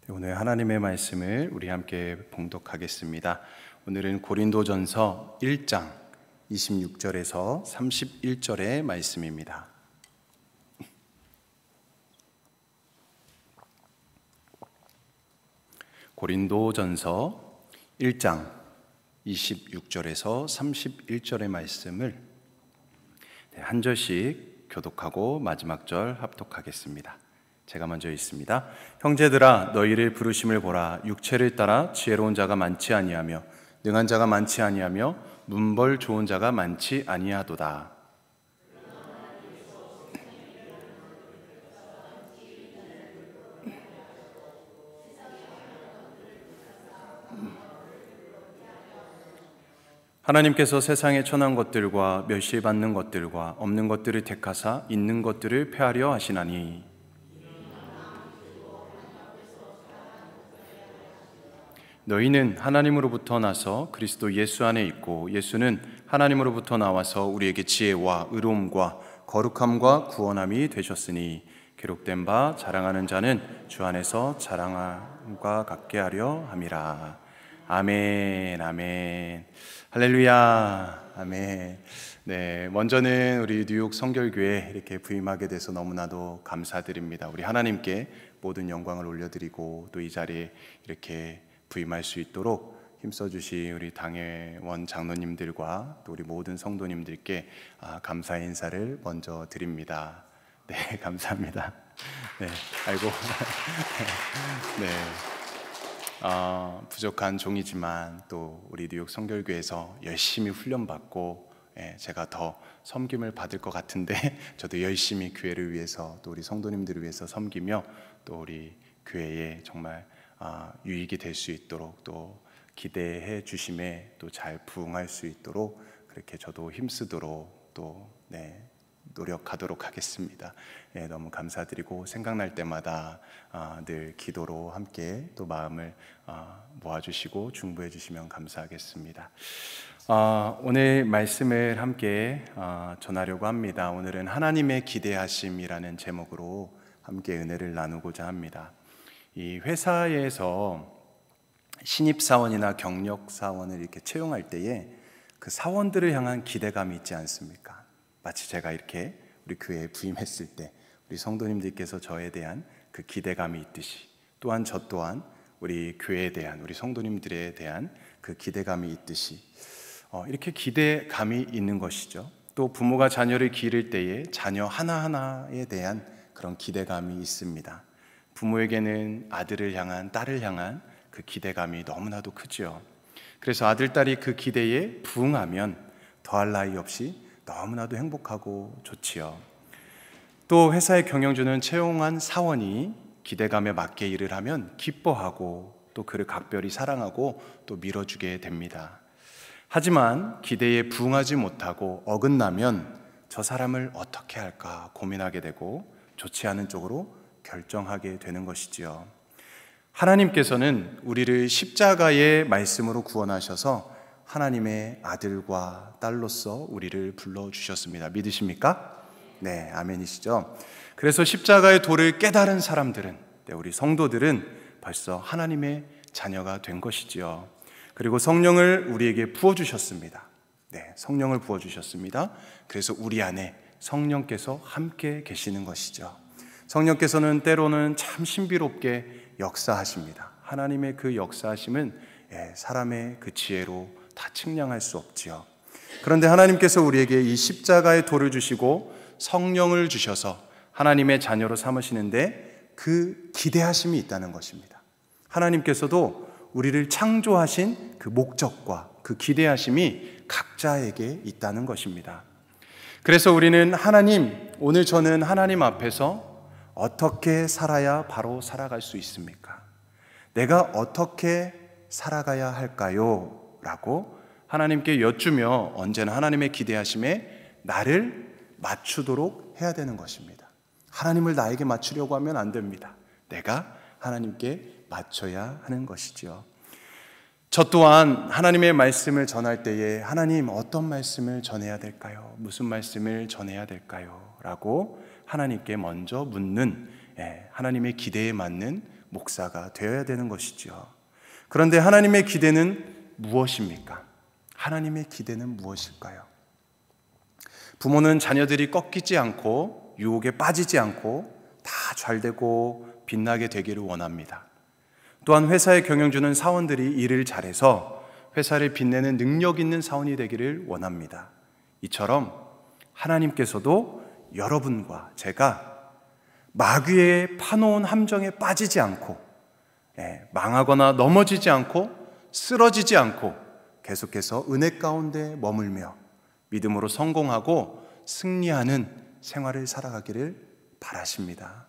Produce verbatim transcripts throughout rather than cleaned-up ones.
오늘 하나님의 말씀을 우리 함께 봉독하겠습니다. 오늘은 고린도전서 일 장 이십육 절에서 삼십일 절의 말씀입니다. 고린도전서 일 장 이십육 절에서 삼십일 절의 말씀을 한 절씩 교독하고 마지막 절 합독하겠습니다. 제가 먼저 읽습니다. 형제들아, 너희를 부르심을 보라. 육체를 따라 지혜로운 자가 많지 아니하며 능한 자가 많지 아니하며 문벌 좋은 자가 많지 아니하도다. 하나님께서 세상에 천한 것들과 멸시받는 것들과 없는 것들을 택하사 있는 것들을 폐하려 하시나니, 너희는 하나님으로부터 나서 그리스도 예수 안에 있고 예수는 하나님으로부터 나와서 우리에게 지혜와 의로움과 거룩함과 구원함이 되셨으니, 기록된 바 자랑하는 자는 주 안에서 자랑함과 같게 하려 함이라. 아멘, 아멘, 할렐루야, 아멘. 네, 먼저는 우리 뉴욕 성결교회 이렇게 부임하게 돼서 너무나도 감사드립니다. 우리 하나님께 모든 영광을 올려드리고 또 이 자리에 이렇게 부임할 수 있도록 힘써주신 우리 당회원 장로님들과 또 우리 모든 성도님들께 감사 인사를 먼저 드립니다. 네, 감사합니다. 네, 아이고, 네, 어, 부족한 종이지만 또 우리 뉴욕 성결교회에서 열심히 훈련받고 예, 제가 더 섬김을 받을 것 같은데 저도 열심히 교회를 위해서 또 우리 성도님들을 위해서 섬기며 또 우리 교회에 정말 아, 유익이 될 수 있도록 또 기대해 주심에 또 잘 부응할 수 있도록 그렇게 저도 힘쓰도록 또 네, 노력하도록 하겠습니다. 네, 너무 감사드리고 생각날 때마다 아, 늘 기도로 함께 또 마음을 아, 모아주시고 중보해 주시면 감사하겠습니다. 아, 오늘 말씀을 함께 아, 전하려고 합니다. 오늘은 하나님의 기대하심이라는 제목으로 함께 은혜를 나누고자 합니다. 이 회사에서 신입사원이나 경력사원을 이렇게 채용할 때에 그 사원들을 향한 기대감이 있지 않습니까? 마치 제가 이렇게 우리 교회에 부임했을 때 우리 성도님들께서 저에 대한 그 기대감이 있듯이, 또한 저 또한 우리 교회에 대한, 우리 성도님들에 대한 그 기대감이 있듯이 어, 이렇게 기대감이 있는 것이죠. 또 부모가 자녀를 기를 때에 자녀 하나하나에 대한 그런 기대감이 있습니다. 부모에게는 아들을 향한, 딸을 향한 그 기대감이 너무나도 크죠. 그래서 아들, 딸이 그 기대에 부응하면 더할 나위 없이 너무나도 행복하고 좋지요. 또 회사의 경영주는 채용한 사원이 기대감에 맞게 일을 하면 기뻐하고 또 그를 각별히 사랑하고 또 밀어주게 됩니다. 하지만 기대에 부응하지 못하고 어긋나면 저 사람을 어떻게 할까 고민하게 되고 좋지 않은 쪽으로 결정하게 되는 것이지요. 하나님께서는 우리를 십자가의 말씀으로 구원하셔서 하나님의 아들과 딸로서 우리를 불러주셨습니다. 믿으십니까? 네, 아멘이시죠? 그래서 십자가의 도를 깨달은 사람들은, 우리 성도들은 벌써 하나님의 자녀가 된 것이지요. 그리고 성령을 우리에게 부어주셨습니다. 네, 성령을 부어주셨습니다. 그래서 우리 안에 성령께서 함께 계시는 것이죠. 성령께서는 때로는 참 신비롭게 역사하십니다. 하나님의 그 역사하심은 사람의 그 지혜로 다 측량할 수 없지요. 그런데 하나님께서 우리에게 이 십자가의 도를 주시고 성령을 주셔서 하나님의 자녀로 삼으시는데 그 기대하심이 있다는 것입니다. 하나님께서도 우리를 창조하신 그 목적과 그 기대하심이 각자에게 있다는 것입니다. 그래서 우리는 하나님, 오늘 저는 하나님 앞에서 어떻게 살아야 바로 살아갈 수 있습니까? 내가 어떻게 살아가야 할까요? 라고 하나님께 여쭈며 언제나 하나님의 기대하심에 나를 맞추도록 해야 되는 것입니다. 하나님을 나에게 맞추려고 하면 안 됩니다. 내가 하나님께 맞춰야 하는 것이지요. 저 또한 하나님의 말씀을 전할 때에 하나님 어떤 말씀을 전해야 될까요? 무슨 말씀을 전해야 될까요? 라고 하나님께 먼저 묻는, 하나님의 기대에 맞는 목사가 되어야 되는 것이죠. 그런데 하나님의 기대는 무엇입니까? 하나님의 기대는 무엇일까요? 부모는 자녀들이 꺾이지 않고 유혹에 빠지지 않고 다 잘되고 빛나게 되기를 원합니다. 또한 회사의 경영주는 사원들이 일을 잘해서 회사를 빛내는 능력 있는 사원이 되기를 원합니다. 이처럼 하나님께서도 여러분과 제가 마귀의 파놓은 함정에 빠지지 않고 망하거나 넘어지지 않고 쓰러지지 않고 계속해서 은혜 가운데 머물며 믿음으로 성공하고 승리하는 생활을 살아가기를 바라십니다.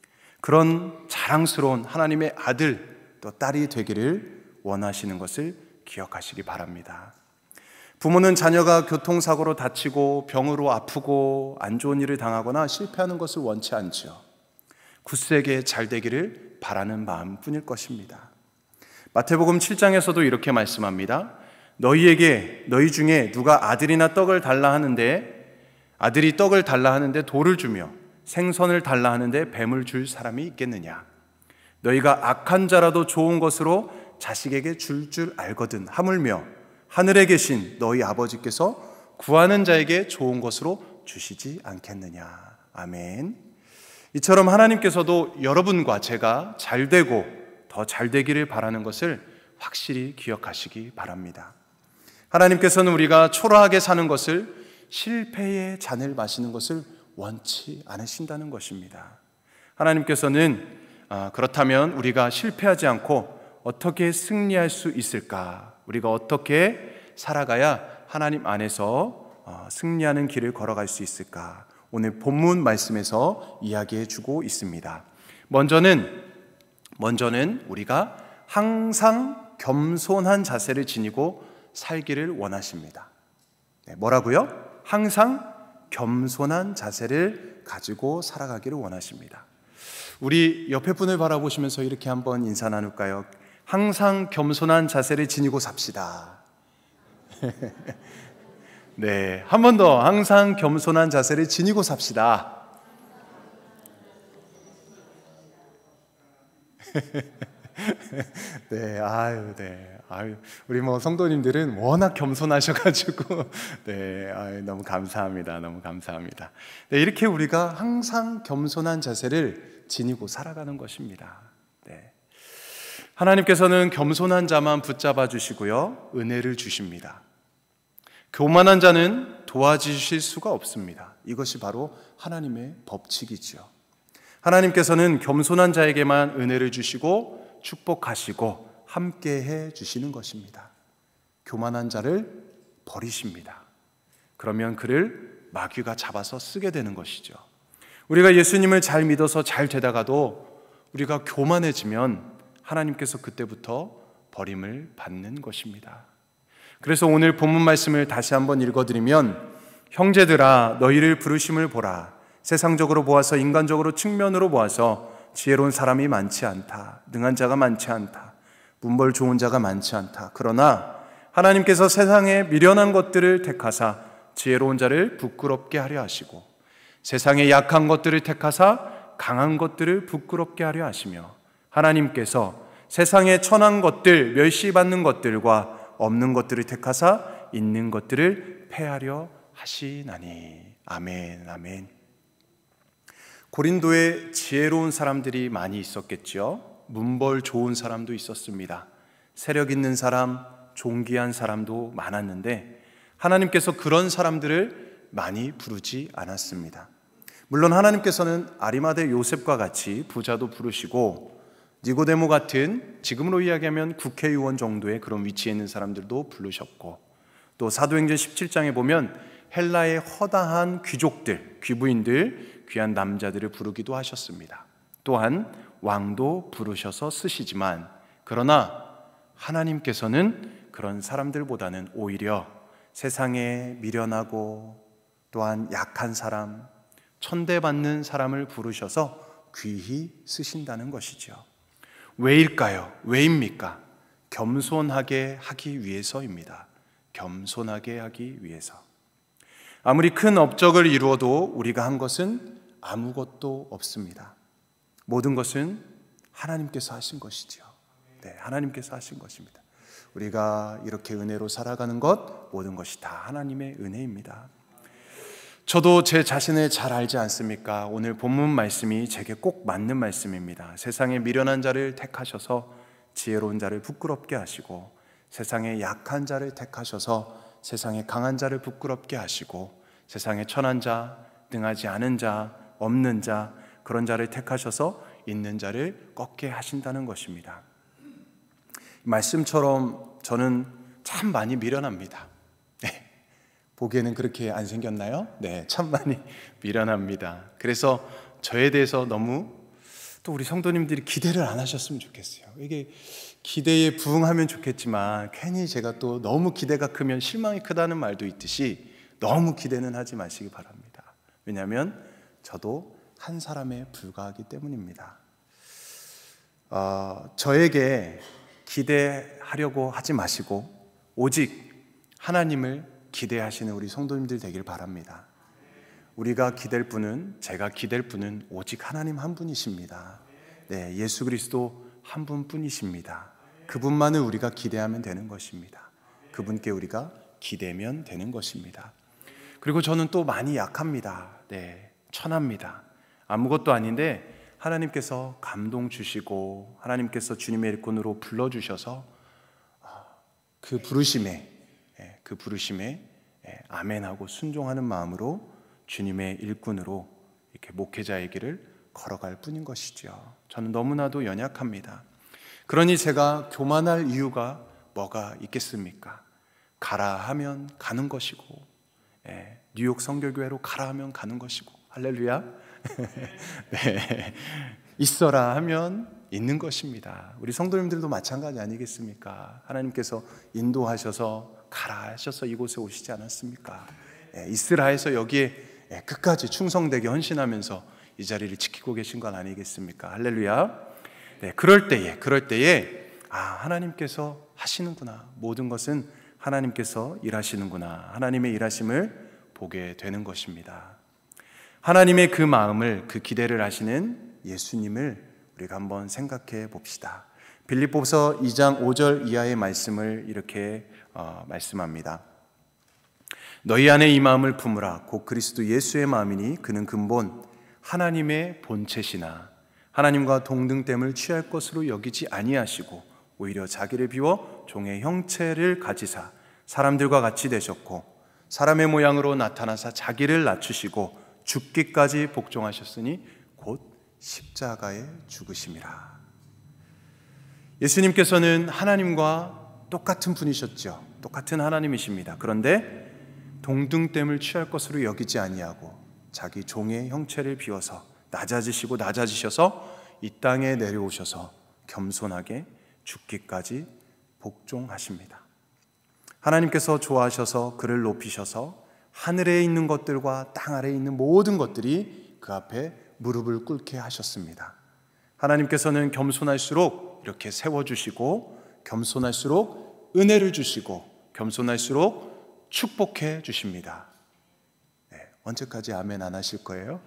그런 자랑스러운 하나님의 아들 또 딸이 되기를 원하시는 것을 기억하시기 바랍니다. 부모는 자녀가 교통사고로 다치고 병으로 아프고 안 좋은 일을 당하거나 실패하는 것을 원치 않죠. 굳세게 잘 되기를 바라는 마음뿐일 것입니다. 마태복음 칠 장에서도 이렇게 말씀합니다. 너희에게 너희 중에 누가 아들이나 떡을 달라 하는데 아들이 떡을 달라 하는데 돌을 주며 생선을 달라 하는데 뱀을 줄 사람이 있겠느냐? 너희가 악한 자라도 좋은 것으로 자식에게 줄 줄 알거든 하물며 하늘에 계신 너희 아버지께서 구하는 자에게 좋은 것으로 주시지 않겠느냐. 아멘. 이처럼 하나님께서도 여러분과 제가 잘되고 더 잘되기를 바라는 것을 확실히 기억하시기 바랍니다. 하나님께서는 우리가 초라하게 사는 것을, 실패의 잔을 마시는 것을 원치 않으신다는 것입니다. 하나님께서는 아, 그렇다면 우리가 실패하지 않고 어떻게 승리할 수 있을까? 우리가 어떻게 살아가야 하나님 안에서 어, 승리하는 길을 걸어갈 수 있을까? 오늘 본문 말씀에서 이야기해 주고 있습니다. 먼저는 먼저는 우리가 항상 겸손한 자세를 지니고 살기를 원하십니다. 네, 뭐라고요? 항상 겸손한 자세를 가지고 살아가기를 원하십니다. 우리 옆에 분을 바라보시면서 이렇게 한번 인사 나눌까요? 항상 겸손한 자세를 지니고 삽시다. 네, 한 번 더 항상 겸손한 자세를 지니고 삽시다. 네, 아유, 네, 아유, 우리 뭐 성도님들은 워낙 겸손하셔가지고, 네, 아유, 너무 감사합니다, 너무 감사합니다. 네, 이렇게 우리가 항상 겸손한 자세를 지니고 살아가는 것입니다. 네, 하나님께서는 겸손한 자만 붙잡아 주시고요, 은혜를 주십니다. 교만한 자는 도와주실 수가 없습니다. 이것이 바로 하나님의 법칙이죠. 하나님께서는 겸손한 자에게만 은혜를 주시고 축복하시고 함께해 주시는 것입니다. 교만한 자를 버리십니다. 그러면 그를 마귀가 잡아서 쓰게 되는 것이죠. 우리가 예수님을 잘 믿어서 잘 되다가도 우리가 교만해지면 하나님께서 그때부터 버림을 받는 것입니다. 그래서 오늘 본문 말씀을 다시 한번 읽어드리면, 형제들아 너희를 부르심을 보라. 세상적으로 보아서, 인간적으로 측면으로 보아서 지혜로운 사람이 많지 않다. 능한 자가 많지 않다. 문벌 좋은 자가 많지 않다. 그러나 하나님께서 세상에 미련한 것들을 택하사 지혜로운 자를 부끄럽게 하려 하시고, 세상에 약한 것들을 택하사 강한 것들을 부끄럽게 하려 하시며, 하나님께서 세상에 천한 것들, 멸시받는 것들과 없는 것들을 택하사 있는 것들을 패하려 하시나니. 아멘, 아멘. 고린도에 지혜로운 사람들이 많이 있었겠죠. 문벌 좋은 사람도 있었습니다. 세력 있는 사람, 존귀한 사람도 많았는데 하나님께서 그런 사람들을 많이 부르지 않았습니다. 물론 하나님께서는 아리마대 요셉과 같이 부자도 부르시고, 니고데모 같은 지금으로 이야기하면 국회의원 정도의 그런 위치에 있는 사람들도 부르셨고, 또 사도행전 십칠 장에 보면 헬라의 허다한 귀족들, 귀부인들, 귀한 남자들을 부르기도 하셨습니다. 또한 왕도 부르셔서 쓰시지만, 그러나 하나님께서는 그런 사람들보다는 오히려 세상에 미련하고 또한 약한 사람, 천대받는 사람을 부르셔서 귀히 쓰신다는 것이죠. 왜일까요? 왜입니까? 겸손하게 하기 위해서입니다. 겸손하게 하기 위해서. 아무리 큰 업적을 이루어도 우리가 한 것은 아무것도 없습니다. 모든 것은 하나님께서 하신 것이지요. 네, 하나님께서 하신 것입니다. 우리가 이렇게 은혜로 살아가는 것, 모든 것이 다 하나님의 은혜입니다. 저도 제 자신을 잘 알지 않습니까? 오늘 본문 말씀이 제게 꼭 맞는 말씀입니다. 세상에 미련한 자를 택하셔서 지혜로운 자를 부끄럽게 하시고, 세상에 약한 자를 택하셔서 세상에 강한 자를 부끄럽게 하시고, 세상에 천한 자, 능하지 않은 자, 없는 자, 그런 자를 택하셔서 있는 자를 꺾게 하신다는 것입니다. 말씀처럼 저는 참 많이 미련합니다. 네. 보기에는 그렇게 안 생겼나요? 네, 참 많이 미련합니다. 그래서 저에 대해서 너무 또 우리 성도님들이 기대를 안 하셨으면 좋겠어요. 이게 기대에 부응하면 좋겠지만 괜히 제가 또 너무 기대가 크면 실망이 크다는 말도 있듯이 너무 기대는 하지 마시기 바랍니다. 왜냐하면 저도 한 사람에 불과하기 때문입니다. 어, 저에게 기대하려고 하지 마시고 오직 하나님을 기대하시는 우리 성도님들 되길 바랍니다. 우리가 기댈 분은, 제가 기댈 분은 오직 하나님 한 분이십니다. 네, 예수 그리스도 한 분뿐이십니다. 그분만을 우리가 기대하면 되는 것입니다. 그분께 우리가 기대면 되는 것입니다. 그리고 저는 또 많이 약합니다. 네, 천합니다. 아무것도 아닌데 하나님께서 감동 주시고 하나님께서 주님의 일꾼으로 불러주셔서 그 부르심에 그 부르심에 아멘하고 순종하는 마음으로 주님의 일꾼으로 이렇게 목회자의 길을 걸어갈 뿐인 것이죠. 저는 너무나도 연약합니다. 그러니 제가 교만할 이유가 뭐가 있겠습니까? 가라 하면 가는 것이고, 예, 뉴욕 성결교회로 가라 하면 가는 것이고, 할렐루야. 네, 있어라 하면 있는 것입니다. 우리 성도님들도 마찬가지 아니겠습니까? 하나님께서 인도하셔서 가라 하셔서 이곳에 오시지 않았습니까? 예, 있으라 해서 여기에 예, 끝까지 충성되게 헌신하면서 이 자리를 지키고 계신 건 아니겠습니까? 할렐루야. 네, 그럴 때에 그럴 때에 아, 하나님께서 하시는구나. 모든 것은 하나님께서 일하시는구나. 하나님의 일하심을 보게 되는 것입니다. 하나님의 그 마음을, 그 기대를 하시는 예수님을 우리가 한번 생각해 봅시다. 빌립보서 이 장 오 절 이하의 말씀을 이렇게 어, 말씀합니다. 너희 안에 이 마음을 품으라. 곧 그리스도 예수의 마음이니 그는 근본 하나님의 본체시나 하나님과 동등됨을 취할 것으로 여기지 아니하시고 오히려 자기를 비워 종의 형체를 가지사 사람들과 같이 되셨고 사람의 모양으로 나타나사 자기를 낮추시고 죽기까지 복종하셨으니 곧 십자가에 죽으심이라. 예수님께서는 하나님과 똑같은 분이셨죠. 똑같은 하나님이십니다. 그런데 동등됨을 취할 것으로 여기지 아니하고 자기 종의 형체를 비워서 낮아지시고 낮아지셔서 이 땅에 내려오셔서 겸손하게 죽기까지 복종하십니다. 하나님께서 좋아하셔서 그를 높이셔서 하늘에 있는 것들과 땅 아래에 있는 모든 것들이 그 앞에 무릎을 꿇게 하셨습니다. 하나님께서는 겸손할수록 이렇게 세워주시고 겸손할수록 은혜를 주시고 겸손할수록 축복해 주십니다. 네, 언제까지 아멘 안 하실 거예요?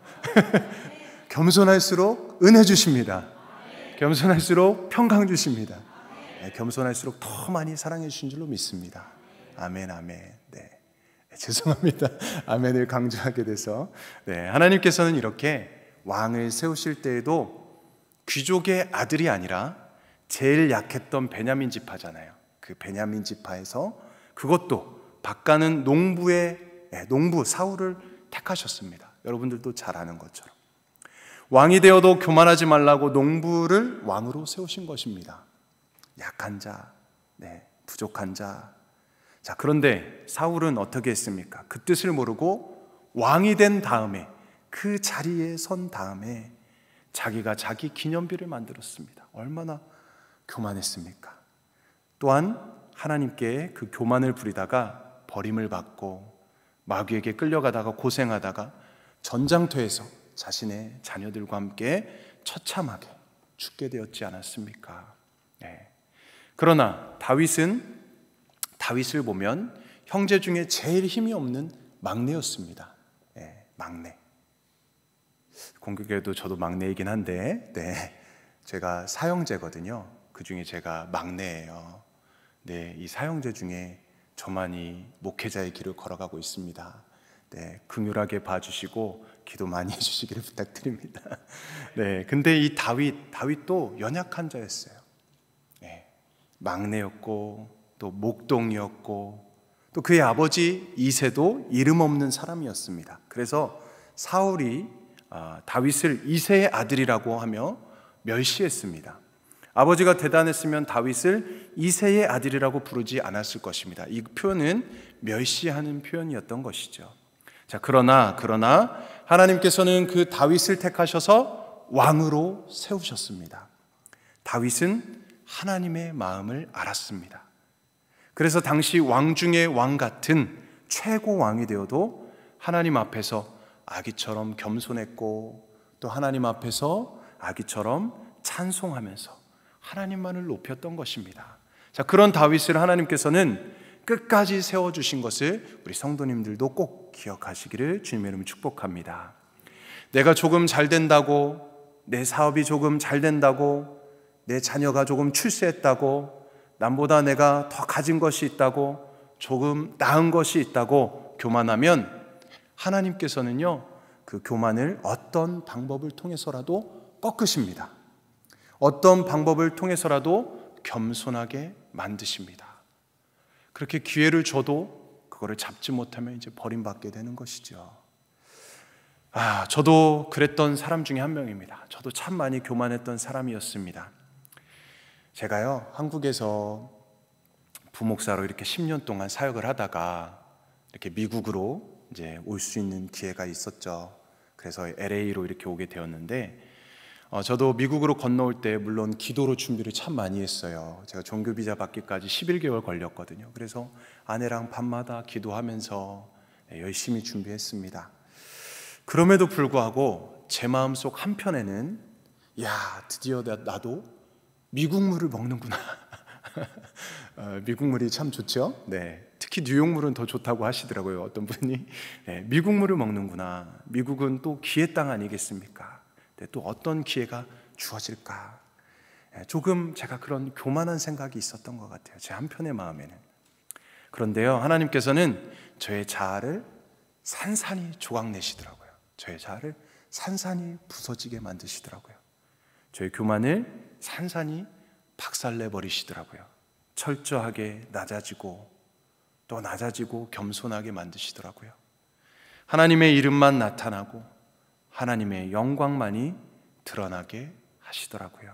겸손할수록 은혜 주십니다. 겸손할수록 평강 주십니다. 네, 겸손할수록 더 많이 사랑해 주신 줄로 믿습니다. 아멘, 아멘. 네, 죄송합니다. 아멘을 강조하게 돼서. 네, 하나님께서는 이렇게 왕을 세우실 때에도 귀족의 아들이 아니라 제일 약했던 베냐민 지파잖아요. 그 베냐민 지파에서 그것도 바가는 농부의 농부 사울을 택하셨습니다. 여러분들도 잘 아는 것처럼 왕이 되어도 교만하지 말라고 농부를 왕으로 세우신 것입니다. 약한 자, 네, 부족한 자. 자, 그런데 사울은 어떻게 했습니까? 그 뜻을 모르고 왕이 된 다음에 그 자리에 선 다음에 자기가 자기 기념비를 만들었습니다. 얼마나 교만했습니까? 또한 하나님께 그 교만을 부리다가 버림을 받고 마귀에게 끌려가다가 고생하다가 전장터에서 자신의 자녀들과 함께 처참하게 죽게 되었지 않았습니까? 네. 그러나 다윗은 다윗을 보면 형제 중에 제일 힘이 없는 막내였습니다. 네, 막내. 공교계도 저도 막내이긴 한데, 네, 제가 사형제거든요. 그 중에 제가 막내예요. 네, 이 사형제 중에 저만이 목회자의 길을 걸어가고 있습니다. 네, 긍휼하게 봐주시고 기도 많이 해주시기를 부탁드립니다. 네, 근데 이 다윗, 다윗도 연약한 자였어요. 네, 막내였고 또 목동이었고 또 그의 아버지 이새도 이름 없는 사람이었습니다. 그래서 사울이 다윗을 이새의 아들이라고 하며 멸시했습니다. 아버지가 대단했으면 다윗을 이새의 아들이라고 부르지 않았을 것입니다. 이 표현은 멸시하는 표현이었던 것이죠. 자, 그러나 그러나 하나님께서는 그 다윗을 택하셔서 왕으로 세우셨습니다. 다윗은 하나님의 마음을 알았습니다. 그래서 당시 왕 중의 왕 같은 최고 왕이 되어도 하나님 앞에서 아기처럼 겸손했고 또 하나님 앞에서 아기처럼 찬송하면서 하나님만을 높였던 것입니다. 자, 그런 다윗을 하나님께서는 끝까지 세워주신 것을 우리 성도님들도 꼭 기억하시기를 주님의 이름으로 축복합니다. 내가 조금 잘 된다고, 내 사업이 조금 잘 된다고, 내 자녀가 조금 출세했다고, 남보다 내가 더 가진 것이 있다고, 조금 나은 것이 있다고 교만하면 하나님께서는요, 그 교만을 어떤 방법을 통해서라도 꺾으십니다. 어떤 방법을 통해서라도 겸손하게 만드십니다. 그렇게 기회를 줘도 그거를 잡지 못하면 이제 버림받게 되는 것이죠. 아, 저도 그랬던 사람 중에 한 명입니다. 저도 참 많이 교만했던 사람이었습니다. 제가요, 한국에서 부목사로 이렇게 십 년 동안 사역을 하다가 이렇게 미국으로 이제 올 수 있는 기회가 있었죠. 그래서 엘에이로 이렇게 오게 되었는데, 어, 저도 미국으로 건너올 때 물론 기도로 준비를 참 많이 했어요. 제가 종교 비자 받기까지 십일 개월 걸렸거든요. 그래서 아내랑 밤마다 기도하면서 열심히 준비했습니다. 그럼에도 불구하고 제 마음속 한편에는 야, 드디어 나도 미국 물을 먹는구나. 어, 미국 물이 참 좋죠. 네, 특히 뉴욕 물은 더 좋다고 하시더라고요. 어떤 분이. 네, 미국 물을 먹는구나. 미국은 또 기회 땅 아니겠습니까? 네, 또 어떤 기회가 주어질까? 네, 조금 제가 그런 교만한 생각이 있었던 것 같아요. 제 한편의 마음에는. 그런데요, 하나님께서는 저의 자아를 산산이 조각내시더라고요. 저의 자아를 산산이 부서지게 만드시더라고요. 저의 교만을 산산이 박살내버리시더라고요. 철저하게 낮아지고 또 낮아지고 겸손하게 만드시더라고요. 하나님의 이름만 나타나고 하나님의 영광만이 드러나게 하시더라고요.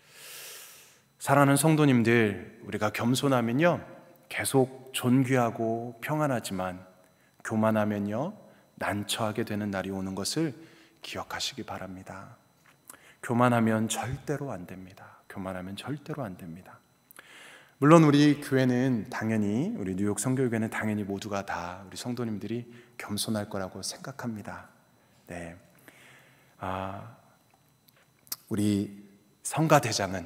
사랑하는 성도님들, 우리가 겸손하면요 계속 존귀하고 평안하지만 교만하면요 난처하게 되는 날이 오는 것을 기억하시기 바랍니다. 교만하면 절대로 안 됩니다. 교만하면 절대로 안 됩니다. 물론 우리 교회는 당연히, 우리 뉴욕 성교교회는 당연히 모두가 다 우리 성도님들이 겸손할 거라고 생각합니다. 네, 아, 우리 성가대장은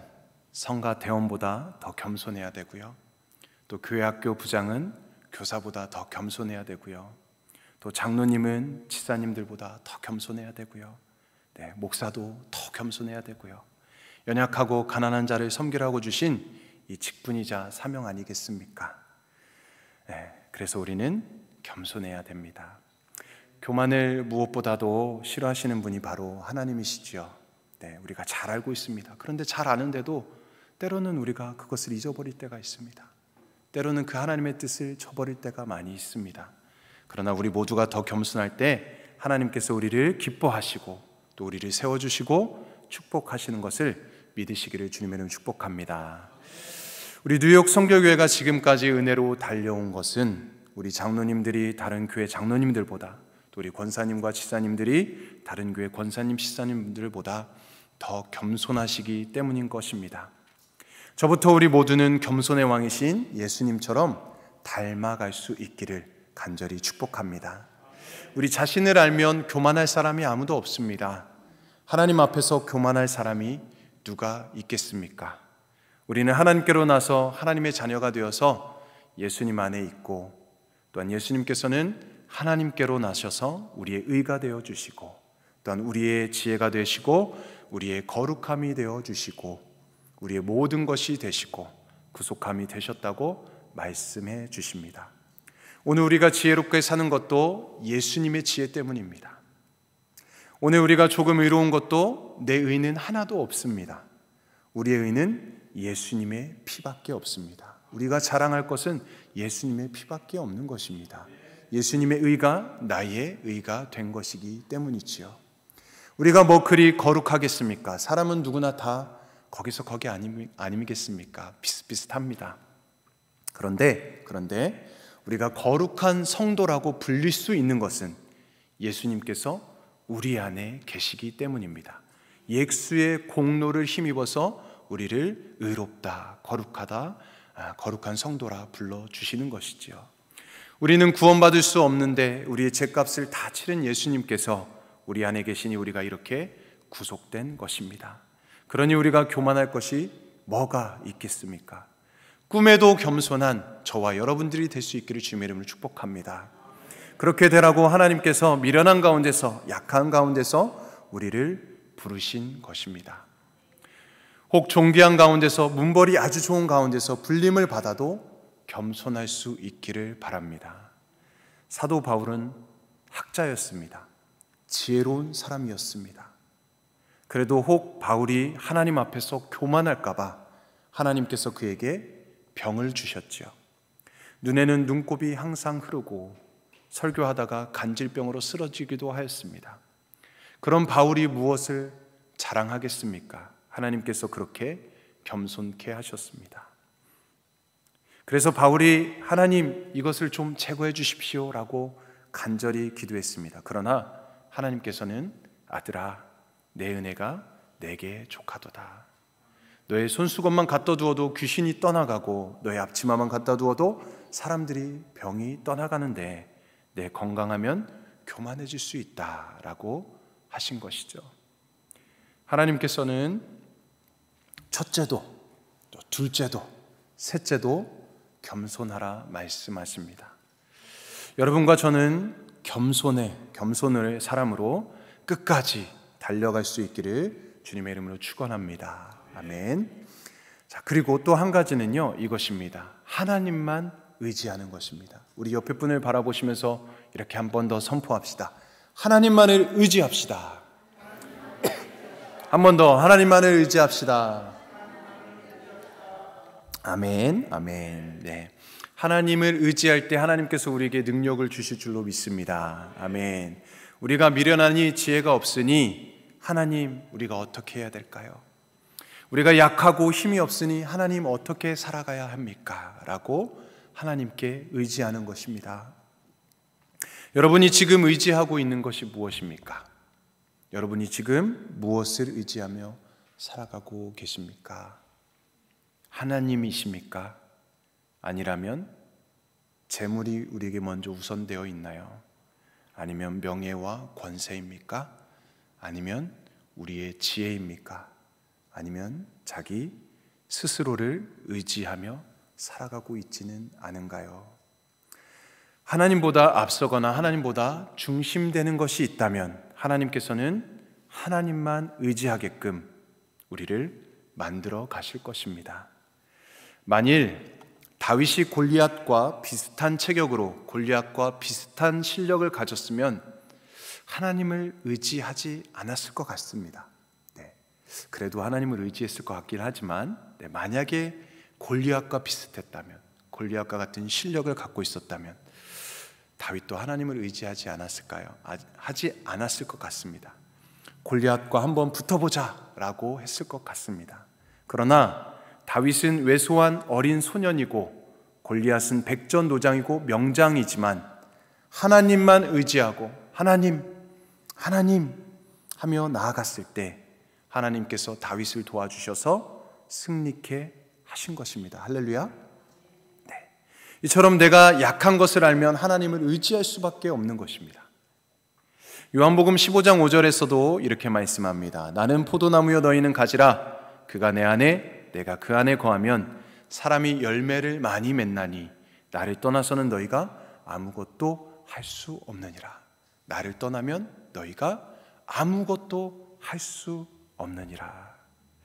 성가대원보다 더 겸손해야 되고요. 또 교회학교 부장은 교사보다 더 겸손해야 되고요. 또 장로님은 집사님들보다 더 겸손해야 되고요. 네, 목사도 더 겸손해야 되고요. 연약하고 가난한 자를 섬기라고 주신 이 직분이자 사명 아니겠습니까? 네, 그래서 우리는 겸손해야 됩니다. 교만을 무엇보다도 싫어하시는 분이 바로 하나님이시죠. 네, 우리가 잘 알고 있습니다. 그런데 잘 아는데도 때로는 우리가 그것을 잊어버릴 때가 있습니다. 때로는 그 하나님의 뜻을 저버릴 때가 많이 있습니다. 그러나 우리 모두가 더 겸손할 때 하나님께서 우리를 기뻐하시고 또 우리를 세워주시고 축복하시는 것을 믿으시기를 주님의 이름으로 축복합니다. 우리 뉴욕 성교교회가 지금까지 은혜로 달려온 것은 우리 장로님들이 다른 교회 장로님들보다, 또 우리 권사님과 지사님들이 다른 교회 권사님, 지사님들보다 더 겸손하시기 때문인 것입니다. 저부터 우리 모두는 겸손의 왕이신 예수님처럼 닮아갈 수 있기를 간절히 축복합니다. 우리 자신을 알면 교만할 사람이 아무도 없습니다. 하나님 앞에서 교만할 사람이 누가 있겠습니까? 우리는 하나님께로 나서 하나님의 자녀가 되어서 예수님 안에 있고, 또한 예수님께서는 하나님께로 나셔서 우리의 의가 되어 주시고, 또한 우리의 지혜가 되시고 우리의 거룩함이 되어 주시고 우리의 모든 것이 되시고 구속함이 되셨다고 말씀해 주십니다. 오늘 우리가 지혜롭게 사는 것도 예수님의 지혜 때문입니다. 오늘 우리가 조금 의로운 것도 내 의는 하나도 없습니다. 우리의 의는 예수님의 피밖에 없습니다. 우리가 자랑할 것은 예수님의 피밖에 없는 것입니다. 예수님의 의가 나의 의가 된 것이기 때문이지요. 우리가 뭐 그리 거룩하겠습니까? 사람은 누구나 다 거기서 거기 아니, 아니겠습니까? 비슷비슷합니다. 그런데 그런데 우리가 거룩한 성도라고 불릴 수 있는 것은 예수님께서 우리 안에 계시기 때문입니다. 예수의 공로를 힘입어서 우리를 의롭다, 거룩하다, 거룩한 성도라 불러주시는 것이지요. 우리는 구원받을 수 없는데 우리의 죄값을 다 치른 예수님께서 우리 안에 계시니 우리가 이렇게 구속된 것입니다. 그러니 우리가 교만할 것이 뭐가 있겠습니까? 꿈에도 겸손한 저와 여러분들이 될 수 있기를 주님의 이름으로 축복합니다. 그렇게 되라고 하나님께서 미련한 가운데서, 약한 가운데서 우리를 부르신 것입니다. 혹 존귀한 가운데서, 문벌이 아주 좋은 가운데서 불림을 받아도 겸손할 수 있기를 바랍니다. 사도 바울은 학자였습니다. 지혜로운 사람이었습니다. 그래도 혹 바울이 하나님 앞에서 교만할까 봐 하나님께서 그에게 병을 주셨죠. 눈에는 눈곱이 항상 흐르고 설교하다가 간질병으로 쓰러지기도 하였습니다. 그런 바울이 무엇을 자랑하겠습니까? 하나님께서 그렇게 겸손케 하셨습니다. 그래서 바울이 하나님 이것을 좀 제거해 주십시오 라고 간절히 기도했습니다. 그러나 하나님께서는 아들아 내 은혜가 내게 족하도다. 너의 손수건만 갖다 두어도 귀신이 떠나가고 너의 앞치마만 갖다 두어도 사람들이 병이 떠나가는데 내 건강하면 교만해질 수 있다라고 하신 것이죠. 하나님께서는 첫째도 또 둘째도 셋째도 겸손하라 말씀하십니다. 여러분과 저는 겸손의 겸손의 사람으로 끝까지 달려갈 수 있기를 주님의 이름으로 축원합니다. 아멘. 자, 그리고 또 한 가지는요, 이것입니다. 하나님만 의지하는 것입니다. 우리 옆에 분을 바라보시면서 이렇게 한 번 더 선포합시다. 하나님만을 의지합시다. 한 번 더 하나님만을 의지합시다. 아멘, 아멘. 네, 하나님을 의지할 때 하나님께서 우리에게 능력을 주실 줄로 믿습니다. 아멘. 우리가 미련하니 지혜가 없으니 하나님 우리가 어떻게 해야 될까요? 우리가 약하고 힘이 없으니 하나님 어떻게 살아가야 합니까? 라고 하나님께 의지하는 것입니다. 여러분이 지금 의지하고 있는 것이 무엇입니까? 여러분이 지금 무엇을 의지하며 살아가고 계십니까? 하나님이십니까? 아니라면 재물이 우리에게 먼저 우선되어 있나요? 아니면 명예와 권세입니까? 아니면 우리의 지혜입니까? 아니면 자기 스스로를 의지하며 살아가고 있지는 않은가요? 하나님보다 앞서거나 하나님보다 중심되는 것이 있다면 하나님께서는 하나님만 의지하게끔 우리를 만들어 가실 것입니다. 만일 다윗이 골리앗과 비슷한 체격으로 골리앗과 비슷한 실력을 가졌으면 하나님을 의지하지 않았을 것 같습니다. 네. 그래도 하나님을 의지했을 것 같긴 하지만 네, 만약에 골리앗과 비슷했다면, 골리앗과 같은 실력을 갖고 있었다면 다윗도 하나님을 의지하지 않았을까요? 하지 않았을 것 같습니다. 골리앗과 한번 붙어보자 라고 했을 것 같습니다. 그러나 다윗은 왜소한 어린 소년이고 골리앗은 백전노장이고 명장이지만 하나님만 의지하고 하나님, 하나님 하며 나아갔을 때 하나님께서 다윗을 도와주셔서 승리케 하신 것입니다. 할렐루야. 네. 이처럼 내가 약한 것을 알면 하나님을 의지할 수밖에 없는 것입니다. 요한복음 십오 장 오 절에서도 이렇게 말씀합니다. 나는 포도나무여 너희는 가지라. 그가 내 안에 내가 그 안에 거하면 사람이 열매를 많이 맺나니 나를 떠나서는 너희가 아무것도 할 수 없느니라. 나를 떠나면 너희가 아무것도 할 수 없느니라.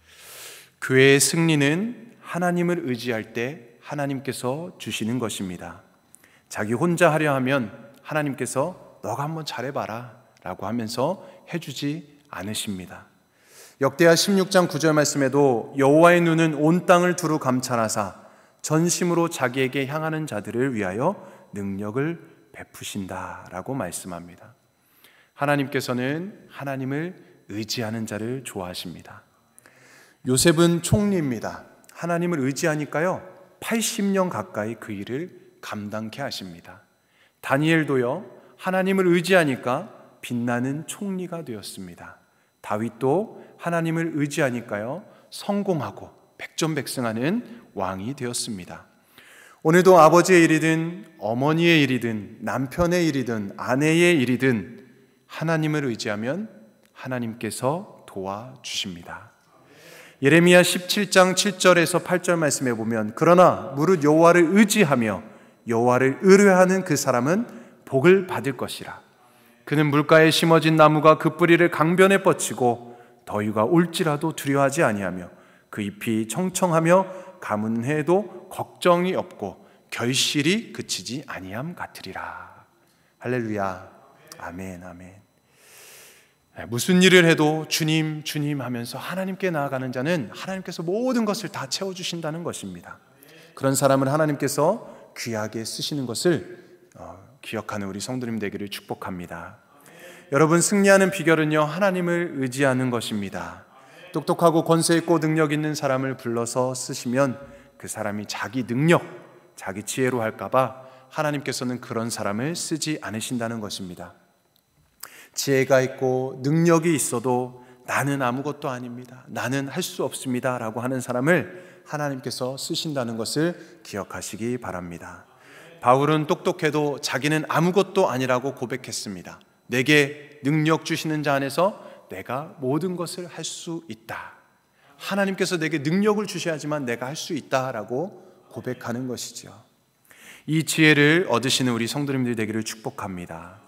교회의 승리는 하나님을 의지할 때 하나님께서 주시는 것입니다. 자기 혼자 하려 하면 하나님께서 너가 한번 잘해봐라 라고 하면서 해주지 않으십니다. 역대하 십육 장 구 절 말씀에도 여호와의 눈은 온 땅을 두루 감찰하사 전심으로 자기에게 향하는 자들을 위하여 능력을 베푸신다 라고 말씀합니다. 하나님께서는 하나님을 의지하는 자를 좋아하십니다. 요셉은 총리입니다. 하나님을 의지하니까요 팔십 년 가까이 그 일을 감당케 하십니다. 다니엘도요 하나님을 의지하니까 빛나는 총리가 되었습니다. 다윗도 하나님을 의지하니까요 성공하고 백전백승하는 왕이 되었습니다. 오늘도 아버지의 일이든 어머니의 일이든 남편의 일이든 아내의 일이든 하나님을 의지하면 하나님께서 도와주십니다. 예레미야 십칠 장 칠 절에서 팔 절 말씀에 보면 그러나 무릇 여호와를 의지하며 여호와를 의뢰하는 그 사람은 복을 받을 것이라. 그는 물가에 심어진 나무가 그 뿌리를 강변에 뻗치고 더위가 올지라도 두려워하지 아니하며 그 잎이 청청하며 가뭄 해도 걱정이 없고 결실이 그치지 아니함 같으리라. 할렐루야. 아멘, 아멘. 무슨 일을 해도 주님, 주님 하면서 하나님께 나아가는 자는 하나님께서 모든 것을 다 채워주신다는 것입니다. 그런 사람을 하나님께서 귀하게 쓰시는 것을 기억하는 우리 성도님 되기를 축복합니다. 여러분, 승리하는 비결은요 하나님을 의지하는 것입니다. 똑똑하고 권세 있고 능력 있는 사람을 불러서 쓰시면 그 사람이 자기 능력, 자기 지혜로 할까봐 하나님께서는 그런 사람을 쓰지 않으신다는 것입니다. 지혜가 있고 능력이 있어도 나는 아무것도 아닙니다, 나는 할 수 없습니다 라고 하는 사람을 하나님께서 쓰신다는 것을 기억하시기 바랍니다. 바울은 똑똑해도 자기는 아무것도 아니라고 고백했습니다. 내게 능력 주시는 자 안에서 내가 모든 것을 할 수 있다. 하나님께서 내게 능력을 주셔야지만 내가 할 수 있다라고 고백하는 것이죠. 이 지혜를 얻으시는 우리 성도님들 되기를 축복합니다.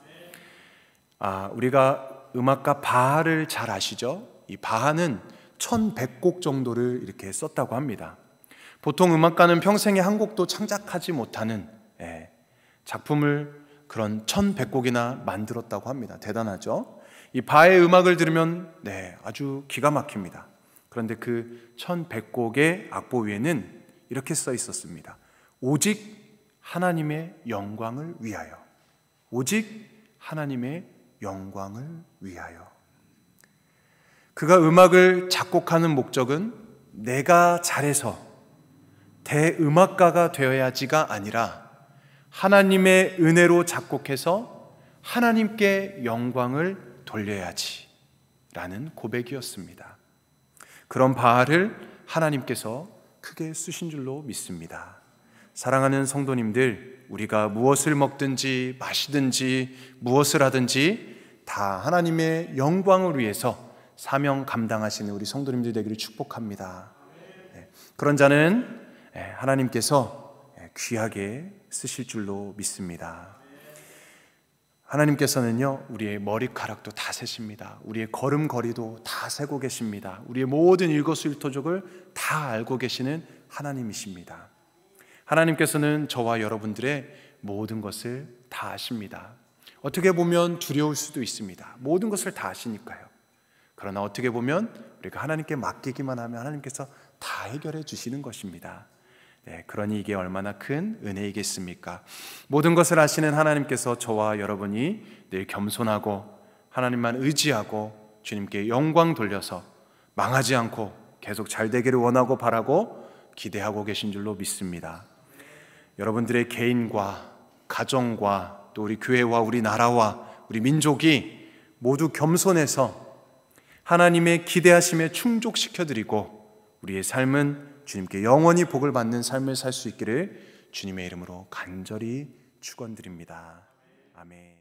아, 우리가 음악가 바하를 잘 아시죠? 이 바하는 천백 곡 정도를 이렇게 썼다고 합니다. 보통 음악가는 평생에 한 곡도 창작하지 못하는 예, 작품을 그런 천백 곡이나 만들었다고 합니다. 대단하죠? 이 바하의 음악을 들으면 네, 아주 기가 막힙니다. 그런데 그 천백 곡의 악보 위에는 이렇게 써 있었습니다. 오직 하나님의 영광을 위하여. 오직 하나님의 영광을 위하여. 그가 음악을 작곡하는 목적은 내가 잘해서 대음악가가 되어야지가 아니라 하나님의 은혜로 작곡해서 하나님께 영광을 돌려야지 라는 고백이었습니다. 그런 바하를 하나님께서 크게 쓰신 줄로 믿습니다. 사랑하는 성도님들, 우리가 무엇을 먹든지 마시든지 무엇을 하든지 다 하나님의 영광을 위해서 사명 감당하시는 우리 성도님들 되기를 축복합니다. 그런 자는 하나님께서 귀하게 쓰실 줄로 믿습니다. 하나님께서는요 우리의 머리카락도 다 세십니다. 우리의 걸음걸이도 다 세고 계십니다. 우리의 모든 일거수일투족을 다 알고 계시는 하나님이십니다. 하나님께서는 저와 여러분들의 모든 것을 다 아십니다. 어떻게 보면 두려울 수도 있습니다. 모든 것을 다 아시니까요. 그러나 어떻게 보면 우리가 하나님께 맡기기만 하면 하나님께서 다 해결해 주시는 것입니다. 네, 그러니 이게 얼마나 큰 은혜이겠습니까? 모든 것을 아시는 하나님께서 저와 여러분이 늘 겸손하고 하나님만 의지하고 주님께 영광 돌려서 망하지 않고 계속 잘 되기를 원하고 바라고 기대하고 계신 줄로 믿습니다. 여러분들의 개인과 가정과 또 우리 교회와 우리 나라와 우리 민족이 모두 겸손해서 하나님의 기대하심에 충족시켜드리고 우리의 삶은 주님께 영원히 복을 받는 삶을 살 수 있기를 주님의 이름으로 간절히 축원드립니다. 아멘.